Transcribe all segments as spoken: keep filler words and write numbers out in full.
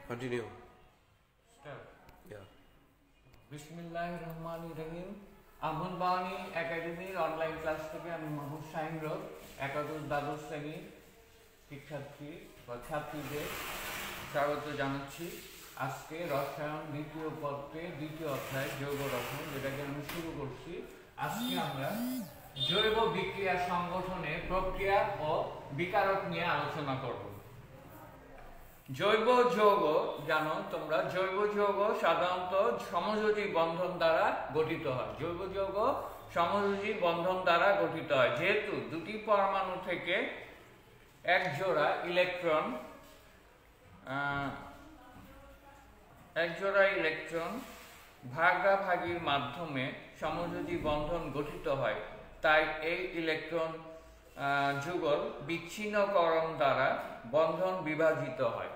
Continue. Start. Yeah. বিসমিল্লাহিররহমানিররহিম। আমন বাণী একাডেমির অনলাইন ক্লাস থেকে আমি মোহাম্মদ শাহিন রব একাদশ দ্বাদশ শ্রেণীর শিক্ষার্থী বা ছাত্রীদের স্বাগত জানাচ্ছি। আজকে রসায়ন দ্বিতীয় পত্রে দ্বিতীয় অধ্যায় জৈব রসায়ন, যেটাকে আমি শুরু করছি। আজকে আমরা জৈব বিক্রিয়া সংগঠনে প্রক্রিয়া ও বিকারক নিয়ে আলোচনা করব। জৈব যৌগ জানো তোমরা, জৈব যৌগ সাধারণত সমযোজী বন্ধন দ্বারা গঠিত হয়। জৈব যৌগ সমযোজী বন্ধন দ্বারা গঠিত হয় যেহেতু দুটি পরমাণু থেকে এক জোড়া ইলেকট্রন এক জোড়া ইলেকট্রন ভাগাভাগির মাধ্যমে সমযোজী বন্ধন গঠিত হয়। তাই এই ইলেকট্রন যুগল বিচ্ছিন্নকরণ দ্বারা বন্ধন বিভাজিত হয়।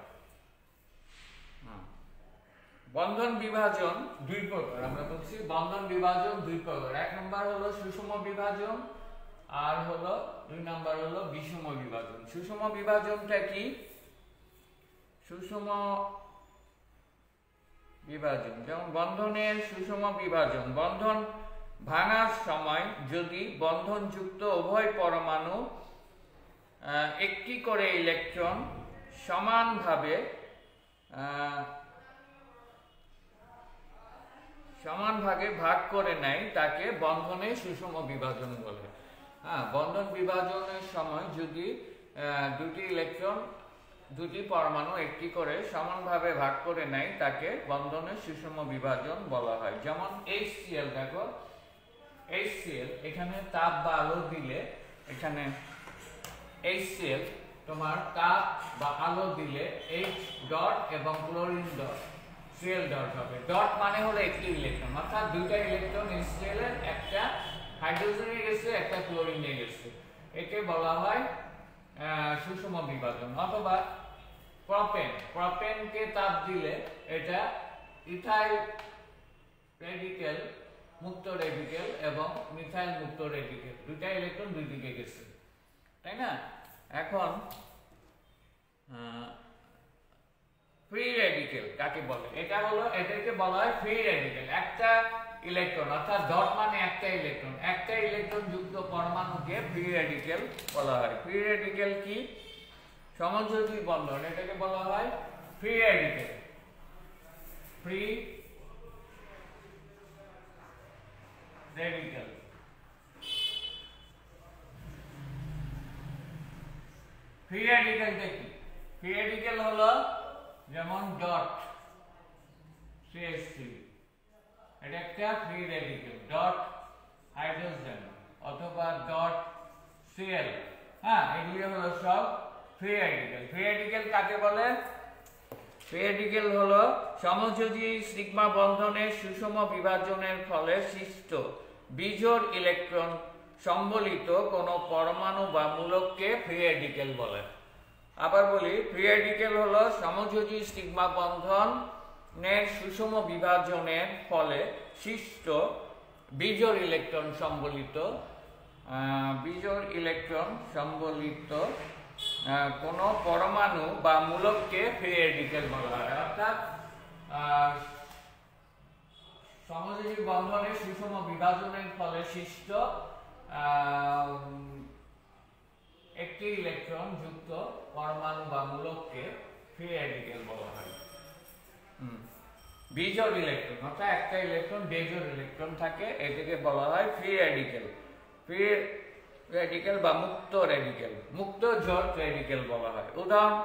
বন্ধন বিভাজন দুই প্রকার, আমরা বলছি বন্ধন বিভাজন দুই প্রকার। এক নম্বর হলো সুষম বিভাজন, আর হলো দুই নম্বর হলো বিষম বিভাজন। সুষম বিভাজনটা কি? সুষম বিভাজন যেমন বন্ধনের সুষম বিভাজন, বন্ধন ভাঙার সময় যদি বন্ধনযুক্ত উভয় পরমাণু একটি করে ইলেকট্রন সমানভাবে সমান ভাগে ভাগ করে নেয় তাকে বন্ধনের সুষম বিভাজন বলে। হ্যাঁ, বন্ধন বিভাজনের সময় যদি দুটি ইলেকট্রন দুটি পরমাণু একটি করে সমানভাবে ভাগ করে নেয় তাকে বন্ধনের সুষম বিভাজন বলা হয়। যেমন এইচ সি এল, দেখো এইচ সি এল এখানে তাপ বা আলো দিলে, এখানে এইচ সি এল তোমার তাপ বা আলো দিলে এইচ ডট এবং ক্লোরিন ডট সিএল ডট হবে। ডট মানে হলো একটি ইলেকট্রন, অর্থাৎ দুইটা ইলেকট্রন এইচসিএল এর, একটা হাইড্রোজেনে গেছে একটা ক্লোরিনে গেছে, একে বলা হয় সুষম বিভাজন। অথবা প্রপেন, প্রপেনকে তাপ দিলে এটা ইথাইল রেডিকেল মুক্ত রেডিকেল এবং মিথাইল মুক্ত রেডিকেল, দুইটা ইলেকট্রন দুই দিকে গেছে, তাই না? এখন ফ্রি রেডিকেল কাকে বলে? এটা হলো, এটাকে বলা হয় ফ্রি রেডিকেল। একটা ইলেকট্রন, অর্থাৎ ডট মানে একটা ইলেকট্রন, একটা ইলেকট্রন যুক্ত পরমাণুকে ফ্রি রেডিকেল বলা হয়। ফ্রি রেডিকেল কি? সমযোজী বন্ধন, এটাকে বলা হয় free radical. Free radical free রেডিকেলটা কি? ফ্রি রেডিকেল হলো যেমন ডট সিএইচ থ্রি, এটা একটা ফ্রি রেডিকেল, ডট হাইড্রোজেন অথবা ডট সিএল। হ্যাঁ, এগুলি হলো সব ফ্রি রেডিকেল। ফ্রি রেডিকেল কাকে বলে? ফ্রি রেডিকেল হলো সমযোজী সিগমা বন্ধনের সুষম বিভাজনের ফলে সৃষ্ট বিজোড় ইলেকট্রন সম্বলিত কোন পরমাণু বা মূলককে ফ্রি রেডিকেল বলে। আবার বলি, ফ্রি রেডিকেল হলো সমযোজী সিগমা বন্ধনের সুষম বিভাজনের ফলে সৃষ্ট বিজোড় ইলেকট্রন সম্বলিত বিজোড় ইলেকট্রন সম্বলিত কোন পরমাণু বা মূলককে ফ্রি রেডিকেল বলা হয়। অর্থাৎ সমযোজী বন্ধনের সুষম বিভাজনের ফলে সৃষ্ট একটি ইলেকট্রন যুক্ত পরমাণু বা মূলককে ফ্রি রেডিকেল বলা হয়। বিজোড় ইলেকট্রন, অর্থাৎ একটা ইলেকট্রন বেজোড় ইলেকট্রন থাকে, এটাকে বলা হয় ফ্রি রেডিকেল। ফ্রি রেডিকেল বা মুক্ত রেডিকেল, মুক্ত জোড় রেডিকেল বলা হয়। উদাহরণ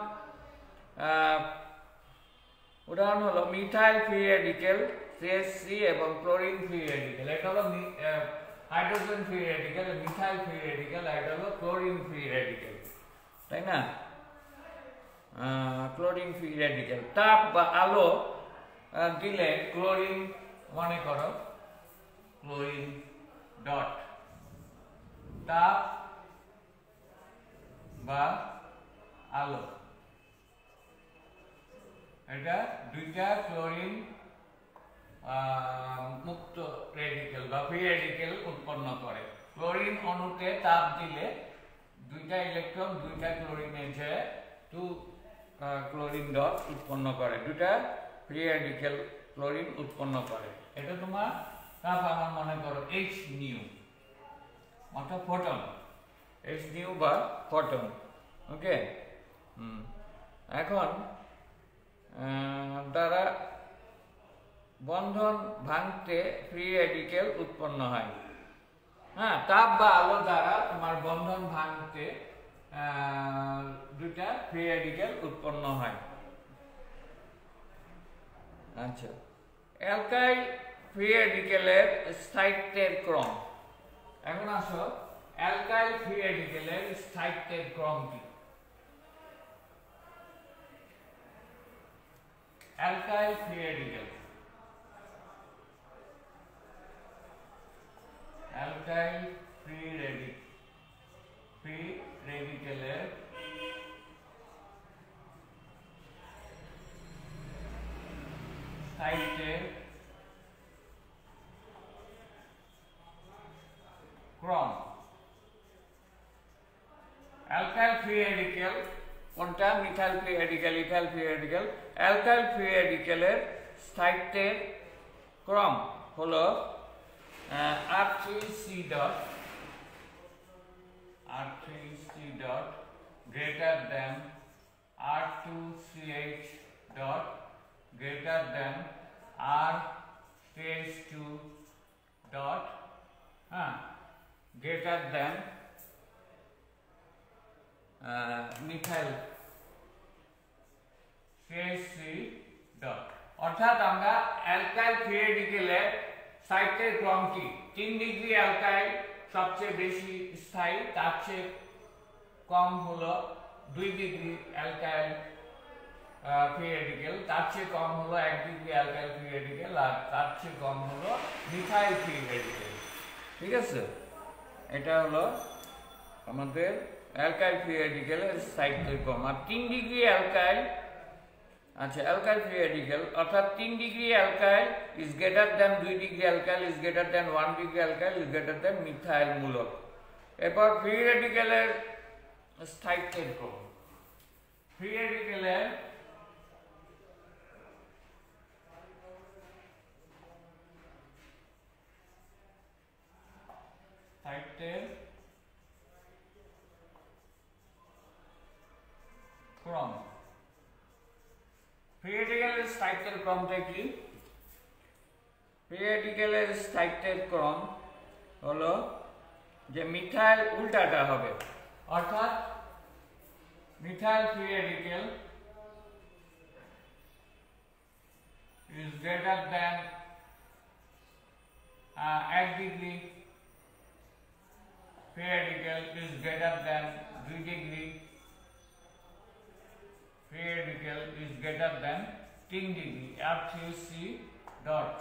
উদাহরণ হলো মিথাইল ফ্রি রেডিকেল সিএইচসি এবং ক্লোরিন ফ্রি রেডিকেল। এটা হলো hydrogen free radical, methyl free radical, এটা হলো ক্লোরিন ফ্রি রেডিকেল, তাই না? Chlorine free radical. তাপ বা আলো দিলে ক্লোরিন, মনে করো ক্লোরিন ডট, তাপ বা আলো, এটা দুইটা ক্লোরিন মুক্ত রেডিকেল বা ফ্রি রেডিকেল উৎপন্ন করে। ক্লোরিন অণুতে তাপ দিলে দুইটা ইলেকট্রন দুইটা ক্লোরিনে যে টু ক্লোরিন ডট উৎপন্ন করে, দুটা ফ্রি রেডিক্যাল ক্লোরিন উৎপন্ন করে। এটা তোমার তাপ আমার মনে করো এইচ নিউ অর্থাৎ ফোটন, এইচ নিউ বা ফোটন। ওকে, এখন দ্বারা বন্ধন ভাঙতে ফ্রি রেডিক্যাল উৎপন্ন হয়। হ্যাঁ, তাপ বা আলো দ্বারা তোমার বন্ধন ভাঙতে দুটা ফ্রি রেডিক্যাল উৎপন্ন হয়। আচ্ছা, অ্যালকাইল ফ্রি রেডিক্যালের স্থায়িত্বের ক্রম। এখন আসো অ্যালকাইল ফ্রি রেডিক্যালের স্থায়িত্বের ক্রম কি? Alkyl free radical, alkyl free রেডিক ফ্রি রেডিক্যালের স্থায়িত্বের ক্রম। অ্যালকাইল ফ্রি রেডিক্যাল কোনটা? Methyl free radical, ethyl free radical. Alkyl free রেডিক্যালের স্থায়িত্বের ক্রম হলো R three C dot R three C dot greater than R two C H dot greater than R stage two dot uh, greater than uh, methyl stage three dot। অর্থাৎ আমরা alkyl free রেডিক্যালের স্থায়িত্বের ক্রম কি? তিন degree alkyl সবচেয়ে বেশি স্থায়ী, তার চেয়ে কম হলো দুই ডিগ্রি অ্যালকাইল ফ্রি রেডিক্যাল, তার চেয়ে কম হলো এক ডিগ্রি অ্যালকাইল ফ্রি রেডিক্যাল, আর তার চেয়ে কম হলো মিথাইল ফ্রি রেডিক্যাল। ঠিক আছে, এটা হলো আমাদের অ্যালকাইল ফ্রি রেডিক্যালের স্থায়িত্বের ক্রম। আর তিন ডিগ্রি অ্যালকাইল, আচ্ছা অ্যালকাইল ফ্রি রেডিক্যাল অর্থাৎ তিন degree alkyl is greater than দুই degree alkyl is greater than one degree alkyl is greater than methyl মূলক। এরপর ফ্রি রেডিক্যালের স্থায়িত্বের ক্রম। ফ্রি রেডিক্যালের স্থায়িত্বের ক্রম। ফ্রি রেডিক্যালের স্থায়িত্বের ক্রমটা কি? ফ্রি রেডিক্যালের স্থায়িত্বের ক্রম হলো যে মিথাইল উল্টাটা হবে, অর্থাৎ methyl free radical is greater than এক degree, free radical is greater than দুই degree, free radical is greater than তিন degree, R three C dot.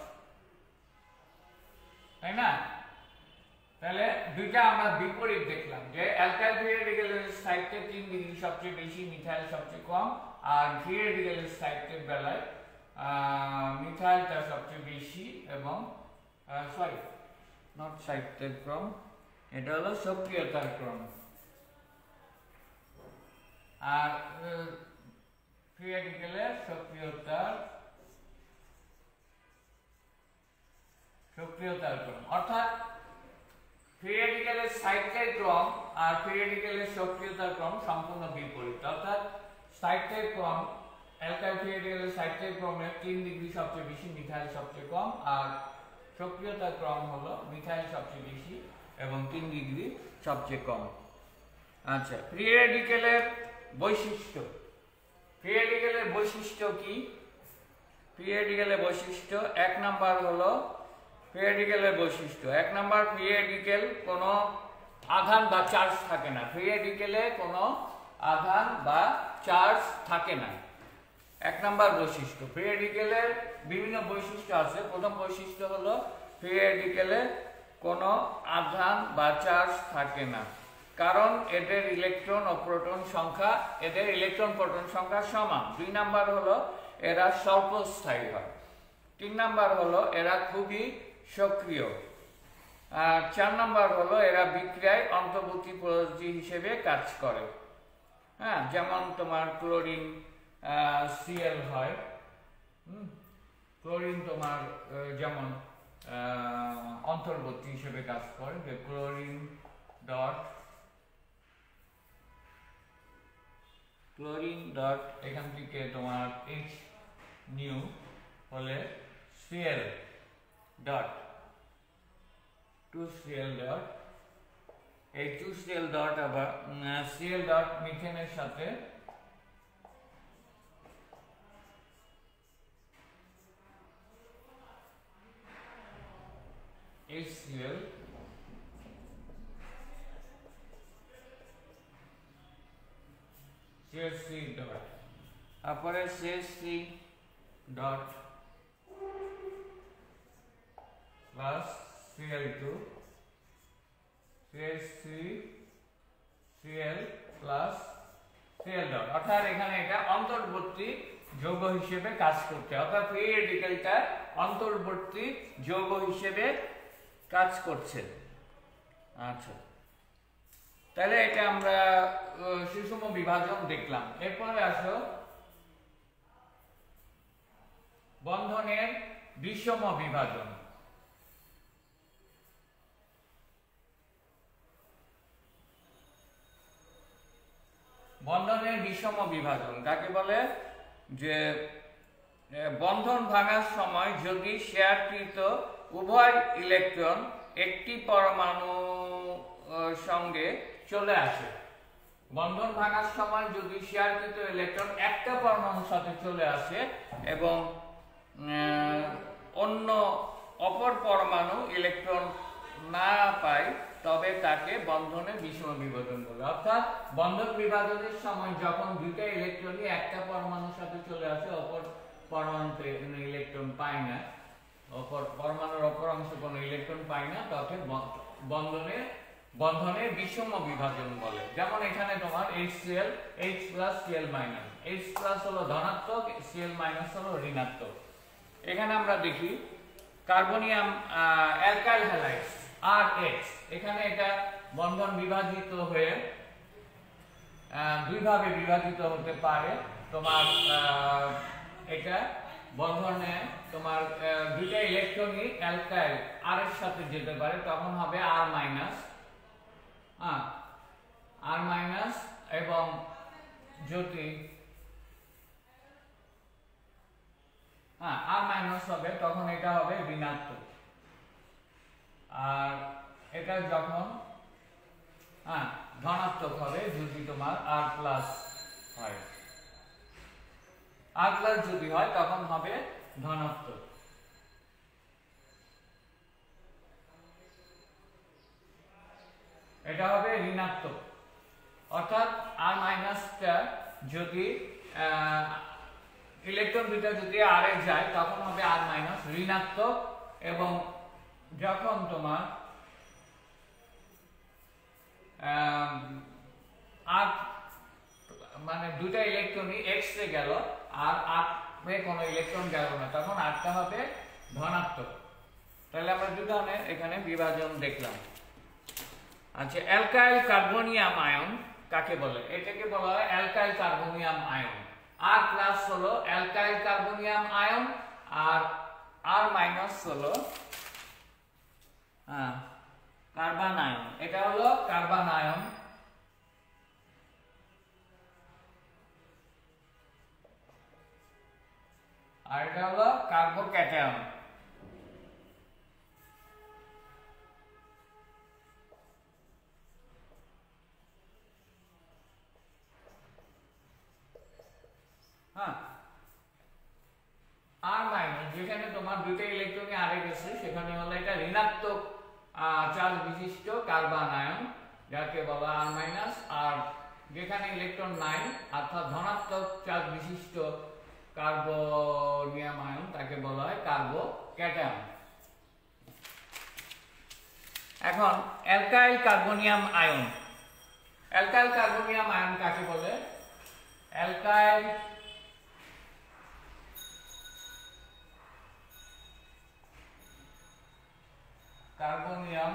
তাই না? তাহলে দুইটা আমরা বিপরীত দেখলাম যে অ্যালকাইল ফ্রি রেডিক্যালের স্থায়িত্বে তিন ডিগ্রি সবচেয়ে বেশি, মিথাইল সবচেয়ে কম, আর ফ্রি রেডিক্যালের স্থায়িত্বের বেলায় মিথাইলটা সবচেয়ে বেশি এবং সরি নট স্থায়িত্বের ক্রম, এটা হলো সক্রিয়তার ক্রম। আর ফ্রি রেডিক্যালের সক্রিয়তার সক্রিয়তার ক্রম, অর্থাৎ ফ্রি রেডিক্যালের স্থায়িত্বের ক্রম আর ফ্রি রেডিক্যালের সক্রিয়তার ক্রম সম্পূর্ণ বিপরীত। অর্থাৎ স্থায়িত্বের ক্রম অ্যালকাইল ফ্রি রেডিক্যালের স্থায়িত্বের ক্রমে তিন ডিগ্রি সবচেয়ে বেশি, মিথাইল সবচেয়ে কম, আর সক্রিয়তার ক্রম হলো মিথাইল সবচেয়ে বেশি এবং তিন ডিগ্রি সবচেয়ে কম। আচ্ছা, ফ্রি রেডিক্যালের বৈশিষ্ট্য। ফ্রি রেডিক্যালের বৈশিষ্ট্য কি? ফ্রি রেডিক্যালের বৈশিষ্ট্য এক নাম্বার হলো ফ্রি রেডিক্যালের বৈশিষ্ট্য এক নাম্বার ফ্রি রেডিক্যাল কোনো আধান বা চার্জ থাকে না। ফ্রি রেডিক্যালে কোনো আধান বা চার্জ থাকে না, এক নাম্বার বৈশিষ্ট্য। ফ্রি রেডিক্যালের বিভিন্ন বৈশিষ্ট্য আছে। প্রথম বৈশিষ্ট্য হলো ফ্রি রেডিক্যালে কোনো আধান বা চার্জ থাকে না, কারণ এদের ইলেকট্রন ও প্রোটন সংখ্যা এদের ইলেকট্রন প্রোটন সংখ্যা সমান। দুই নাম্বার হলো এরা স্বল্পস্থায়ী হয়। তিন নাম্বার হলো এরা খুবই সক্রিয়। আর চার নাম্বার হলো এরা বিক্রিয়ায় অন্তর্বর্তী প্রযোজী হিসেবে কাজ করে। হ্যাঁ, যেমন তোমার ক্লোরিন সিএল হয়। ক্লোরিন তোমার যেমন অন্তর্বর্তী হিসেবে কাজ করে, যে ক্লোরিন ডট ক্লোরিন ডট এখান থেকে তোমার এইচ নিউ হলে Cl dot two Cl dot, এই টু সিএল ডট আবার সিএল ডট মিথেনের সাথে HCl CH3 ডট, তারপরে CH3 dot plus Cl two, CH3 Cl plus Cl dot, অর্থাৎ এখানে এটা অন্তর্বর্তী যৌগ হিসেবে কাজ করছে, অর্থাৎ ফ্রি রেডিক্যালটা অন্তর্বর্তী যৌগ হিসেবে কাজ করছে। আচ্ছা, তাহলে এটা আমরা সুষম বিভাজন দেখলাম। এরপরে আসো বন্ধনের বিষম বিভাজন। বন্ধনের বিষম বিভাজন কাকে বলে? যে বন্ধন ভাঙার সময় যদি শেয়ারকৃত উভয় ইলেকট্রন একটি পরমাণু সঙ্গে চলে আসে, বন্ধন ভাঙার সময় যদি শেয়ারকৃত ইলেকট্রন একটা পরমাণুর সাথে চলে আসে এবং অন্য অপর পরমাণু ইলেকট্রন না পায়, তবে তাকে বন্ধনের বিষম বিভাজন বলে। অর্থাৎ বন্ধন বিভাজনের সময় যখন দুইটা ইলেকট্রনই একটা পরমাণুর সাথে চলে আসে, অপর পরমাণুতে ইলেকট্রন পায় না, অপর পরমাণুর অপর অংশ কোনো ইলেকট্রন পায় না, তবে বন্ধনের বন্ধনের বিষম বিভাজন বলে। যেমন এখানে তোমার HCl H plus Cl minus, H plus হলো ধনাত্মক, Cl মাইনাস হলো ঋণাত্মক। এখানে আমরা দেখি carbonium alkyl halides R X, এখানে এটা বন্ধন বিভাজিত হয়ে দুই ভাবে বিভাজিত হতে পারে। তোমার এটা বন্ধনে তোমার দুইটা ইলেকট্রনই অ্যালকাইল আর এর সাথে যেতে পারে, তখন হবে আর মাইনাস, হ্যাঁ আর মাইনাস, এবং যদি হ্যাঁ আর মাইনাস হবে তখন এটা হবে ঋণাত্মক। আর এটা যখন হ্যাঁ ধনাত্মক হবে যদি তোমার আর প্লাস হয়, আর প্লাস যদি হয় তখন হবে ধনাত্মক। এটা হবে ঋণাত্মক, অর্থাৎ আর মাইনাসটা যদি ইলেকট্রন দুটো যদি আর এ যায় তখন হবে আর মাইনাস ঋণাত্মক, এবং যখন তোমার আর মানে দুটা ইলেকট্রনই এক্স এ গেল আর আর কোনো ইলেকট্রন গেল না, তখন আরটা হবে ধনাত্মক। তাহলে আমরা দুই ধরনের এখানে বিভাজন দেখলাম। আচ্ছা, অ্যালকাইল কার্বনিয়াম আয়ন কাকে বলে? এটাকে বলা হয় alkyl carbonium ion. R plus হলো অ্যালকাইল কার্বনিয়াম আয়ন, আর আর মাইনাস হলো হ্যাঁ কার্বন আয়ন। এটা হলো কার্বন আয়ন, আর এটা হলো কার্বোক্যাটায়ন। হ্যাঁ আর মাইনাস যেখানে তোমার দুইটা ইলেকট্রনই আরে গেছে সেখানে হলো এটা ঋণাত্মক চার্জ বিশিষ্ট কার্বন আয়ন, যাকে বলা আর মাইনাস। আর যেখানে ইলেকট্রন নাই অর্থাৎ ধনাত্মক চার্জ বিশিষ্ট কার্বনিয়াম আয়ন, তাকে বলা হয় কার্বোক্যাটায়ন। এখন alkyl carbonium ion, alkyl carbonium ion কাকে বলে? Alkyl carbonium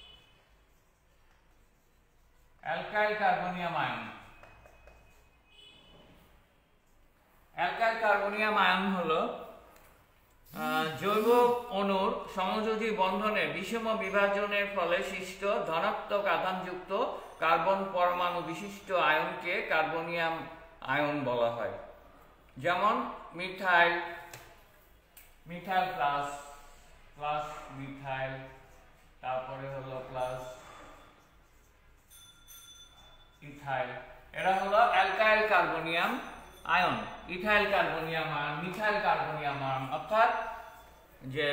alkyl carbonium ion alkyl carbonium ion হলো জৈব অণুর সমযোজী বন্ধনের বিষম বিভাজনের ফলে সৃষ্ট ধনাত্মক আধানযুক্ত কার্বন পরমাণু বিশিষ্ট আয়নকে কার্বনিয়াম আয়ন বলা হয়। যেমন methyl, methyl plus plus methyl, তারপরে হলো প্লাস ইথাইল, এরা হলো alkyl carbonium ion. Ethyl carbonium ion, methyl carbonium ion, অর্থাৎ যে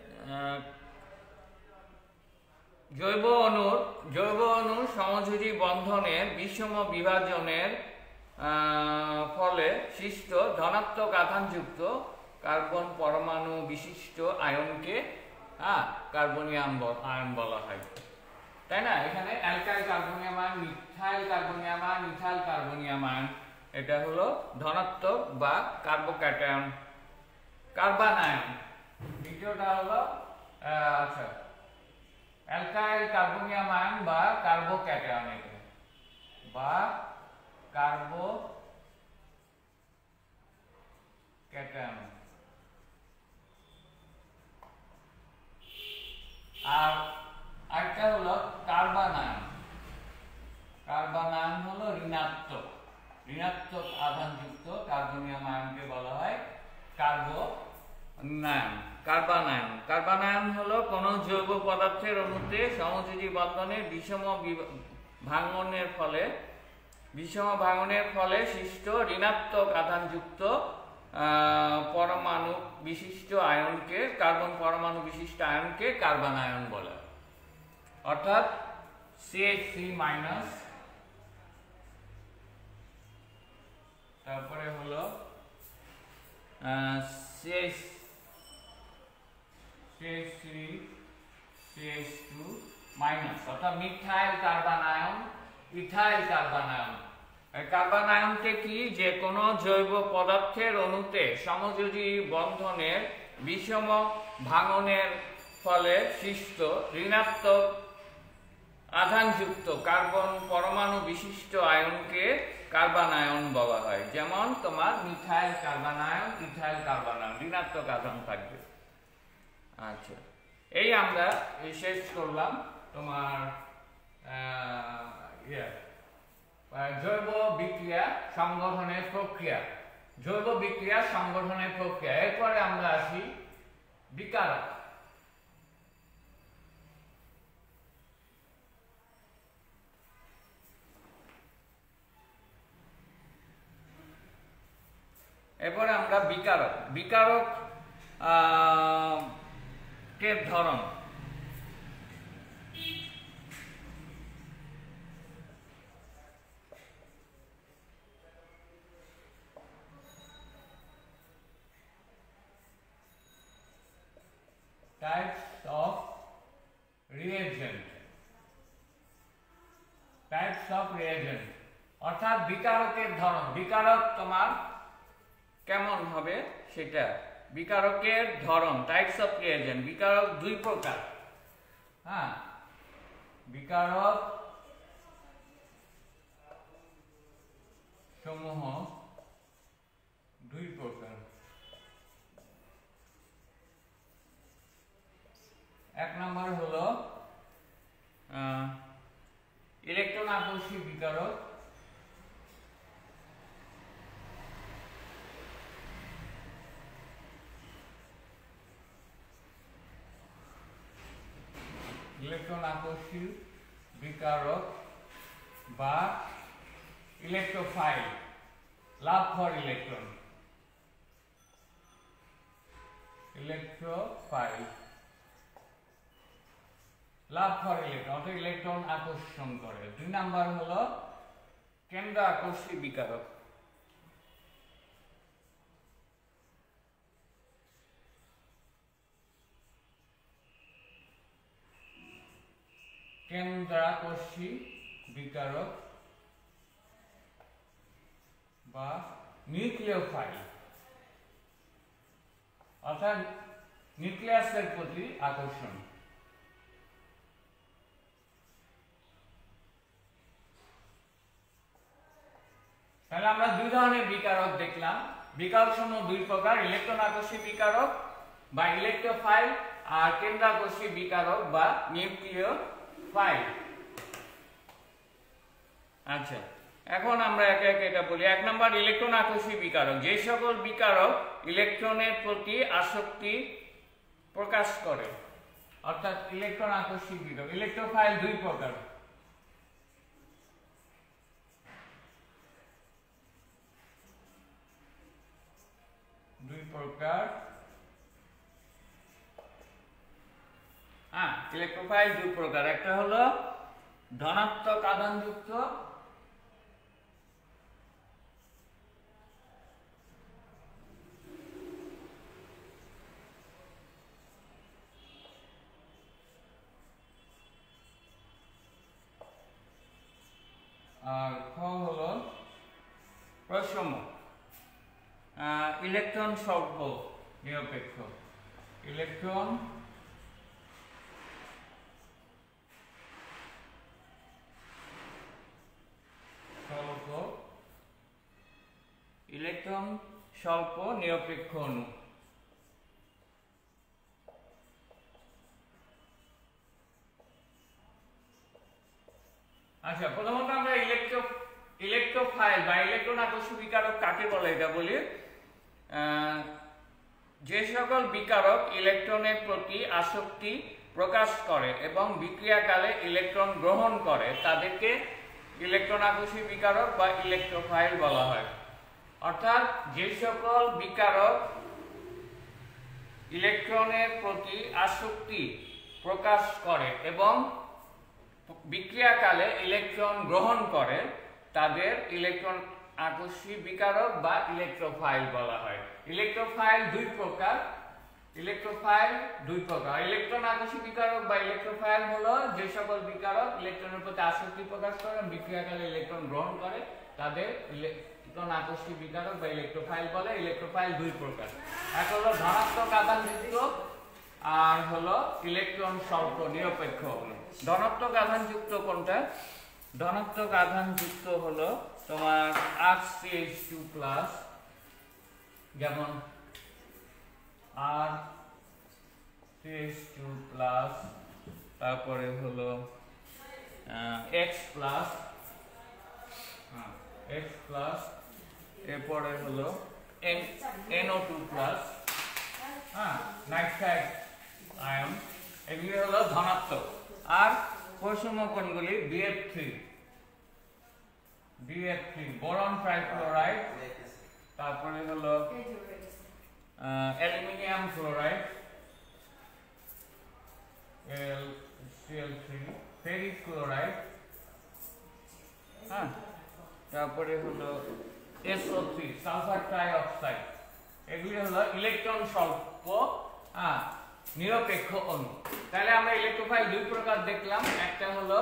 জৈব অণুর জৈব অণুর সমযোজী বন্ধনের বিষম বিভাজনের ফলে সৃষ্ট ধনাত্মক আধানযুক্ত কার্বন পরমাণু বিশিষ্ট আয়নকে হ্যাঁ কার্বনিয়াম আয়ন বলা হয়, তাই না? এখানে alkyl carbonium ion, methyl carbonium ion, ethyl carbonium ion, এটা হলো ধনাত্মক বা কার্বোক্যাটায়ন। কার্বন আয়ন দ্বিতীয়টা হলো আচ্ছা অ্যালকাইল কার্বনিয়াম আয়ন বা কার্বোক্যাটায়ন, এটা বা কার্বোক্যাটায়ন। আর আরেকটা হলো কার্বন আয়ন। কার্বন আয়ন হলো ঋণাত্মক ঋণাত্মক আধানযুক্ত কার্বনিয়াম আয়নকে বলা হয় কার্বনায়ন। কার্বনায়ন কার্বনায়ন হলো কোন জৈব পদার্থের অণুতে সমযোজী বন্ধনের বিষম ভাঙনের ফলে বিষম ভাঙনের ফলে সৃষ্ট ঋণাত্মক আধানযুক্ত পরমাণু বিশিষ্ট আয়নকে কার্বন পরমাণু বিশিষ্ট আয়নকে কার্বনায়ন বলে। অর্থাৎ সি এইচ থ্রি মাইনাস, তারপরে হলো C H three C H two minus, অর্থাৎ মিথাইল কার্বনায়ন, ইথাইল কার্বনায়ন। কার্বনায়নকে কি, যে কোনো জৈব পদার্থের অণুতে সমযোজী বন্ধনের বিষম ভাঙনের ফলে সৃষ্ট ঋণাত্মক আধানযুক্ত কার্বন পরমাণু বিশিষ্ট আয়নকে কার্বনায়ন বলা হয়। যেমন তোমার মিথাইল কার্বনায়ন, ইথাইল কার্বনায়ন, ঋণাত্মক আধান থাকবে। আচ্ছা, এই আমরা শেষ করলাম তোমার ইয়ে জৈব বিক্রিয়া সংগঠনের প্রক্রিয়া, জৈব বিক্রিয়া সংগঠনের প্রক্রিয়া। এরপরে আমরা আসি বিকারক। এরপরে আমরা বিকারক বিকারক কে ধরন। Types of reagent, types of reagent অর্থাৎ বিকারকের ধরন। বিকারক তোমার কেমন হবে সেটা, বিকারকের ধরন, টাইপস অফ রিয়েজেন্ট। বিকারক দুই প্রকার, হ্যাঁ, বিকারক সমূহ দুই প্রকার। এক নম্বর হলো ইলেকট্রন আকর্ষী বিকারক, ইলেকট্রন আকর্ষী বিকারক বা electrophile, love for electron, electrophile, love for electron, অর্থাৎ ইলেকট্রন আকর্ষণ করে। দুই নাম্বার হলো কেন্দ্র আকর্ষী বিকারক। কেন্দ্রাকর্ষী বিকারক বা নিউক্লিওফাইল, অর্থাৎ নিউক্লিয়াসের প্রতি আকর্ষণ। তাহলে আমরা দুই ধরনের বিকারক দেখলাম, বিকারক সমূহ দুই প্রকার, ইলেকট্রন আকর্ষী বিকারক বা ইলেকট্রোফাইল আর কেন্দ্রাকর্ষী বিকারক বা নিউক্লিওফাইল। আচ্ছা, এখন আমরা একে একে এটা বলি। এক নম্বর ইলেকট্রন আকর্ষী বিকারক, যে সকল বিকারক ইলেকট্রনের প্রতি আসক্তি প্রকাশ করে, অর্থাৎ ইলেকট্রন আকর্ষী বিকারক। ইলেকট্রোফাইল দুই প্রকার, দুই প্রকার হ্যাঁ ইলেকট্রোফাইল দুই প্রকার। একটা হলো ধনাত্মক আধানযুক্ত আর খ হলো প্রসম ইলেকট্রন স্বল্প নিরপেক্ষ। ইলেকট্রন স্বল্প ইলেকট্রন স্বল্প নিরপেক্ষ অণু। আচ্ছা, প্রথমত আমরা ইলেকট্রো ইলেকট্রোফাইল বা ইলেকট্রন আকর্ষী বিকারক কাকে বলে এটা বলি। যে সকল বিকারক ইলেকট্রনের প্রতি আসক্তি প্রকাশ করে এবং বিক্রিয়াকালে ইলেকট্রন গ্রহণ করে তাদেরকে ইলেকট্রন আকর্ষী বিকারক বা ইলেকট্রোফাইল বলা হয়। অর্থাৎ যে সকল বিকারক ইলেকট্রনের প্রতি আসক্তি প্রকাশ করে এবং বিক্রিয়াকালে ইলেকট্রন গ্রহণ করে তাদের ইলেকট্রন আকর্ষী বিকারক বা ইলেকট্রোফাইল বলা হয়। ইলেকট্রোফাইল দুই প্রকার, ইলেকট্রোফাইল দুই প্রকার। ইলেকট্রন আকর্ষী বিকারক বা ইলেকট্রোফাইল হলো যে সকল বিকারক ইলেকট্রনের প্রতি আসক্তি প্রকাশ করে এবং বিক্রিয়াকালে ইলেকট্রন গ্রহণ করে তাদের ইলেকট্রন আকর্ষী বিকারক বা ইলেকট্রোফাইল বলে। ইলেকট্রোফাইল দুই প্রকার, এক হলো ধনাত্মক আধানযুক্ত আর হলো ইলেকট্রন স্বল্প নিরপেক্ষ অণু। ধনাত্মক আধানযুক্ত কোনটা? ধনাত্মক আধানযুক্ত হলো তোমার R C H two plus, যেমন R C H two plus, তারপরে হলো এক্স প্লাস, এক্স প্লাস, এরপরে হলো এন ও টু প্লাস, হ্যাঁ নাইট্রাইট আয়ন, এগুলি হলো ধনাত্মক। আর প্রসম কোনগুলি? B F three, B F three boron trichloride, তারপরে হলো aluminium chloride L C L three, ferric chloride, হ্যাঁ, তারপরে হলো S O three sulphur tri oxide. এগুলি হলো ইলেকট্রন স্বল্প হ্যাঁ নিরপেক্ষ অণু। তাহলে আমরা ইলেকট্রোফাইল দুই প্রকার দেখলাম, একটা হলো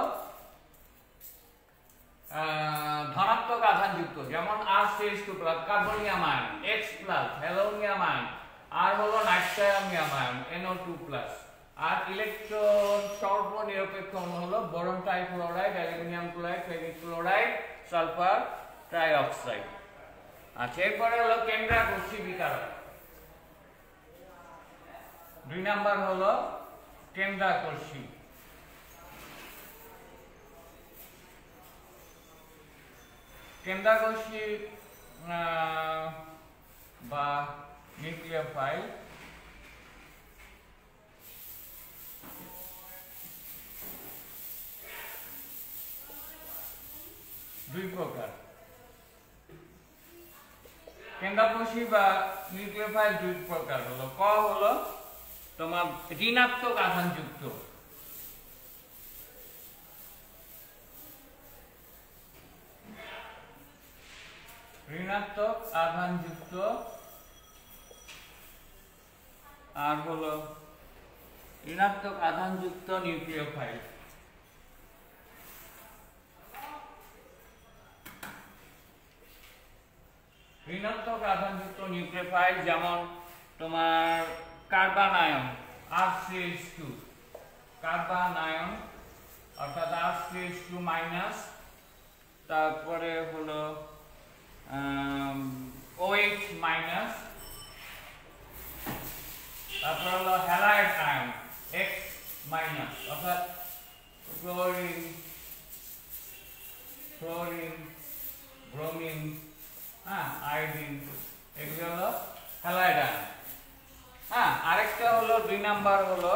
ধনাত্মক আধানযুক্ত যেমন R C H two plus carbonium ion, X plus halonium ion, আর হলো nitronium ion N O two plus. আর ইলেকট্রন স্বল্প নিরপেক্ষ অণু হলো boron trichloride, aluminium chloride, ferric chloride, sulphur trioxide. আচ্ছা, এরপরে হলো কেন্দ্রাকর্ষী বিকারক। দুই নাম্বার হলো কেন্দ্রাকর্ষী। কেন্দ্রাকর্ষী বা নিউক্লিওফাইল দুই প্রকার। কেন্দ্রাকর্ষী বা নিউক্লিওফাইল দুই প্রকার হলো, ক হলো তোমার ঋণাত্মক আধানযুক্ত, ঋণাত্মক আধানযুক্ত, আর হলো ঋণাত্মক আধানযুক্ত নিউক্লিওফাইল। ঋণাত্মক আধানযুক্ত নিউক্লিওফাইল যেমন তোমার carbon ion R C H two, carbon ion অর্থাৎ R C H two minus, তারপরে হলো ওএইচ মাইনাস, হ্যাঁ আয়োডিন, এগুলো হলো হ্যালাইড আয়ন। হ্যাঁ আরেকটা হলো দুই নাম্বার হলো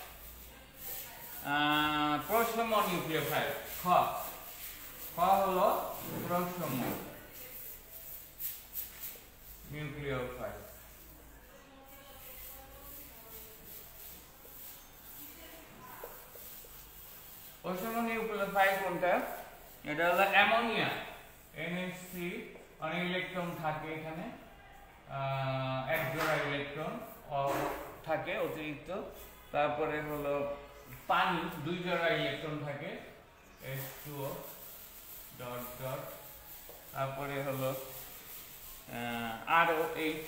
প্রোসোম নিউক্লিওফাইল। খ খ হলো প্রোসোম নিউক্লিওফাইল। প্রোসোম নিউক্লিওফাইল কোনটা? এটা হলো অ্যামোনিয়া, এনএইচসি, অনেক ইলেকট্রন থাকে এখানে, এক জোড়া ইলেকট্রন থাকে অতিরিক্ত। তারপরে হলো পানি, দুই জোড়া ইলেকট্রন থাকে, H two O dot dot. তারপরে হলো আর ও এইচ।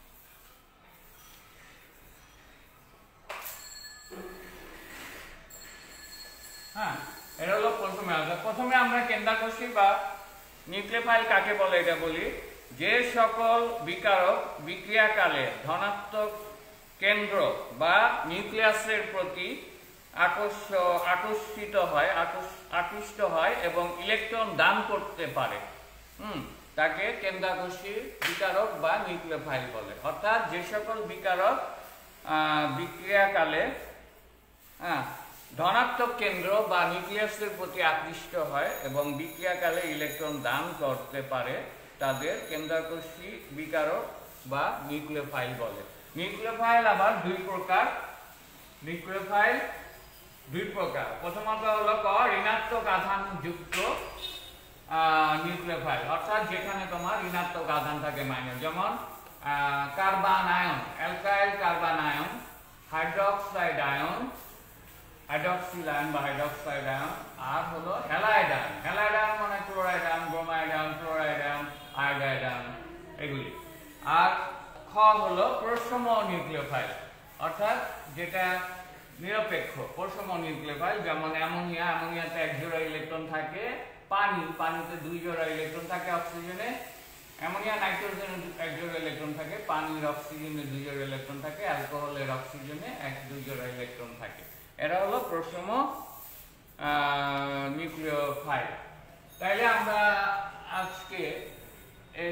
হ্যাঁ এটা হলো প্রথমে আসবে। প্রথমে আমরা কেন্দ্রাকর্ষী বা নিউক্লিওফাইল কাকে বলে এটা বলি। যে সকল বিকারক বিক্রিয়াকালে ধনাত্মক কেন্দ্র বা নিউক্লিয়াসের প্রতি আকর্ষ আকর্ষিত হয় আকৃষ্ট হয় এবং ইলেকট্রন দান করতে পারে, হুম তাকে কেন্দ্রাকর্ষী বিকারক বা নিউক্লিওফাইল বলে। অর্থাৎ যে সকল বিকারক বিক্রিয়াকালে হ্যাঁ ধনাত্মক কেন্দ্র বা নিউক্লিয়াসের প্রতি আকৃষ্ট হয় এবং বিক্রিয়াকালে ইলেকট্রন দান করতে পারে তাদের কেন্দ্রাকর্ষী বিকারক বা নিউক্লিওফাইল বলে। নিউক্লিওফাইল আবার দুই প্রকার। নিউক্লিওফাইল দুই প্রকার। প্রথমত হলো ক ঋণাত্মক আধান যুক্ত নিউক্লিওফাইল, অর্থাৎ যেখানে তোমার ঋণাত্মক আধান থাকে মাইনাস, যেমন carbon ion, alkyl carbon ion, hydroxide ion, hydroxyl ion বা হাইড্রক্সাইড আয়ন, আর হলো হ্যালাইড আয়ন। হ্যালাইড আয়ন মানে chloride ion, bromide ion, fluoride ion, iodide ion এগুলি। আর খ হলো প্রোসোম নিউক্লিওফাইল, অর্থাৎ যেটা নিরপেক্ষ প্রোসোম নিউক্লিওফাইল, যেমন অ্যামোনিয়া, অ্যামোনিয়াতে এক জোড়া ইলেকট্রন থাকে, পানি, পানিতে দুই জোড়া ইলেকট্রন থাকে, অক্সিজেনে অ্যামোনিয়া নাইট্রোজেনে এক জোড়া ইলেকট্রন থাকে, পানির অক্সিজেনে দুই জোড়া ইলেকট্রন থাকে, অ্যালকোহলের অক্সিজেনে এক দুই জোড়া ইলেকট্রন থাকে। এরা হলো প্রোসোম নিউক্লিওফাইল। তাইলে আমরা আজকে এই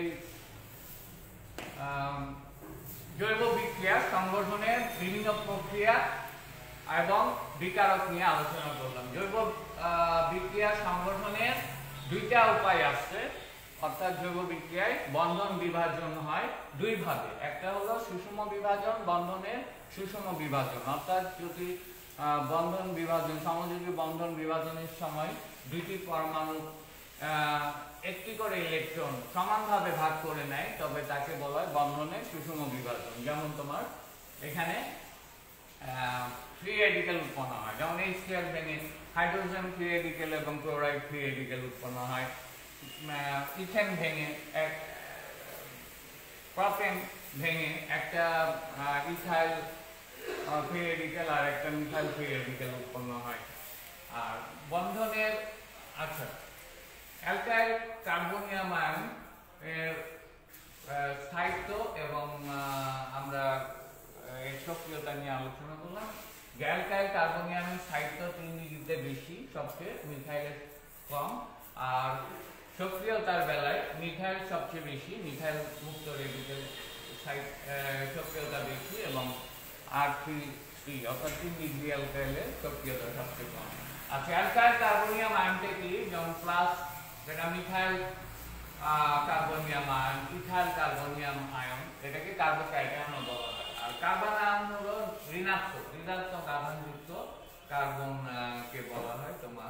জৈব বিক্রিয়া সংগঠনের বিভিন্ন প্রক্রিয়া এবং বিকারক নিয়ে আলোচনা করলাম। জৈব বিক্রিয়া সংগঠনের দুইটা উপায় আছে, অর্থাৎ জৈব বিক্রিয়ায় বন্ধন বিভাজন হয় দুই ভাবে। একটা হলো সুষম বিভাজন, বন্ধনের সুষম বিভাজন, অর্থাৎ যদি বন্ধন বিভাজন সমযোজী বন্ধন বিভাজনের সময় দুইটি পরমাণু একটি করে ইলেকট্রন সমানভাবে ভাগ করে নেয়, তবে তাকে বলা হয় বন্ধনের সুষম বিভাজন। যেমন তোমার এখানে ফ্রি রেডিক্যাল উৎপন্ন হয়, যেমন এইচসিএল ভেঙে হাইড্রোজেন ফ্রি রেডিক্যাল এবং ক্লোরাইড ফ্রি রেডিক্যাল উৎপন্ন হয়, ইথেন ভেঙে এক প্রপেন ভেঙে একটা ইথাইল ফ্রি রেডিক্যাল আর একটা মিথাইল ফ্রি রেডিক্যাল উৎপন্ন হয়। আর বন্ধনের আচ্ছা অ্যালকাইল কার্বনিয়াম আয়ন এর স্থায়িত্ব এবং আমরা এর সক্রিয়তা নিয়ে আলোচনা করলাম। অ্যালকাইল কার্বনিয়ামের স্থায়িত্ব তিন ডিগ্রিতে বেশি সবচেয়ে, মিথাইলের কম। আর সক্রিয়তার বেলায় মিথাইল সবচেয়ে বেশি, মিথাইল মুক্ত রেডিক্যাল সক্রিয়তা বেশি এবং আর থ্রি থ্রি অর্থাৎ তিন ডিগ্রি অ্যালকাইলের সক্রিয়তা সবচেয়ে কম। আচ্ছা অ্যালকাইল কার্বনিয়াম আয়নটা কি? যেমন প্লাস যেটা methyl carbonium ion, ethyl carbonium ion, এটাকে কার্বোক্যাটায়ন বলা হয়। আর কার্বন আয়ন হলো ঋণাত্মক ঋণাত্মক আধানযুক্ত কার্বন কে বলা হয় তোমার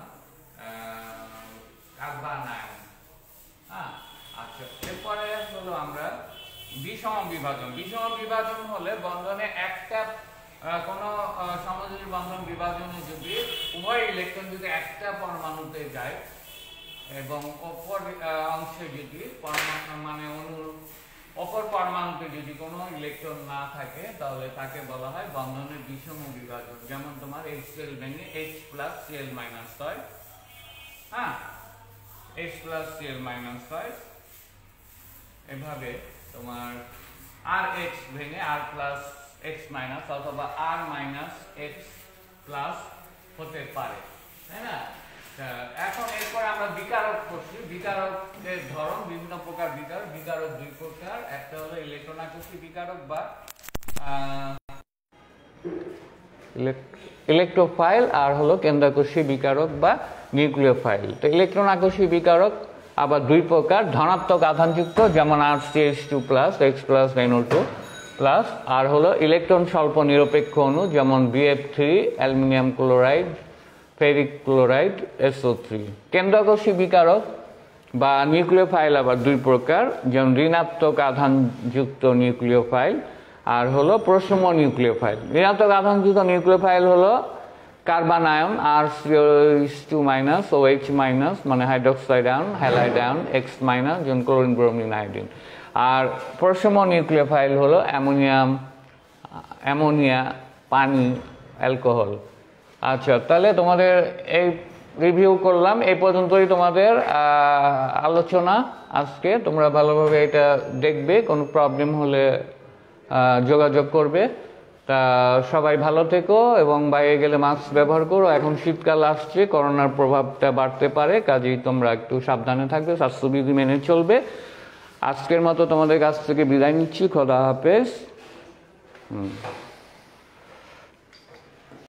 কার্বন আয়ন। হ্যাঁ আচ্ছা এরপরে হলো আমরা বিষম বিভাজন। বিষম বিভাজন হলে বন্ধনে একটা কোন সমযোজী বন্ধন বিভাজনে যদি উভয় ইলেকট্রন যদি একটা পরমাণুতে যায় এবং অপর অংশে যদি পরমাণু মানে অণুর অপর পরমাণুতে যদি কোনো ইলেকট্রন না থাকে তাহলে তাকে বলা হয় বন্ধনের বিষম বিভাজন। যেমন তোমার এইচসিএল ভেঙে এইচ প্লাস সিএল মাইনাস হয়, হ্যাঁ এইচ প্লাস সিএল মাইনাস হয়, এভাবে তোমার আর এক্স ভেঙে আর প্লাস এক্স মাইনাস অথবা আর মাইনাস এক্স প্লাস হতে পারে, তাই না? এখন এরপর আমরা বিকারক করছি। বিকারকের ধরন বিভিন্ন প্রকার বিকারক বিকারক দুই প্রকার, একটা হলো ইলেকট্রন আকর্ষী বিকারক বা ইলেকট্রোফাইল আর হলো কেন্দ্রাকর্ষী বিকারক বা নিউক্লিওফাইল। তো ইলেকট্রন আকর্ষী বিকারক আবার দুই প্রকার, ধনাত্মক আধানযুক্ত যেমন R C H two plus X plus N O two plus, আর হলো ইলেকট্রন স্বল্প নিরপেক্ষ অণু যেমন B F three, aluminium chloride, ferric chloride, S O three. কেন্দ্রাকর্ষী বিকারক বা নিউক্লিওফাইল আবার দুই প্রকার, যেমন ঋণাত্মক আধানযুক্ত নিউক্লিওফাইল আর হলো প্রশম নিউক্লিওফাইল। ঋণাত্মক আধানযুক্ত নিউক্লিওফাইল হলো carbon ion R C H two minus O H minus মানে hydroxide ion, halide ion, X minus যেমন ক্লোরিন, ব্রোমিন, আয়োডিন। আর প্রশম নিউক্লিওফাইল হলো অ্যামোনিয়াম, অ্যামোনিয়া, পানি, অ্যালকোহল। আচ্ছা, তাহলে তোমাদের এই রিভিউ করলাম, এই পর্যন্তই তোমাদের আলোচনা আজকে। তোমরা ভালোভাবে এটা দেখবে, কোনো প্রবলেম হলে যোগাযোগ করবে। তা সবাই ভালো থেকো এবং বাইরে গেলে মাস্ক ব্যবহার করো। এখন শীতকাল আসছে, করোনার প্রভাবটা বাড়তে পারে, কাজেই তোমরা একটু সাবধানে থাকবে, স্বাস্থ্যবিধি মেনে চলবে। আজকের মতো তোমাদের কাছ থেকে বিদায় নিচ্ছি। খোদা হাফেজ। হুম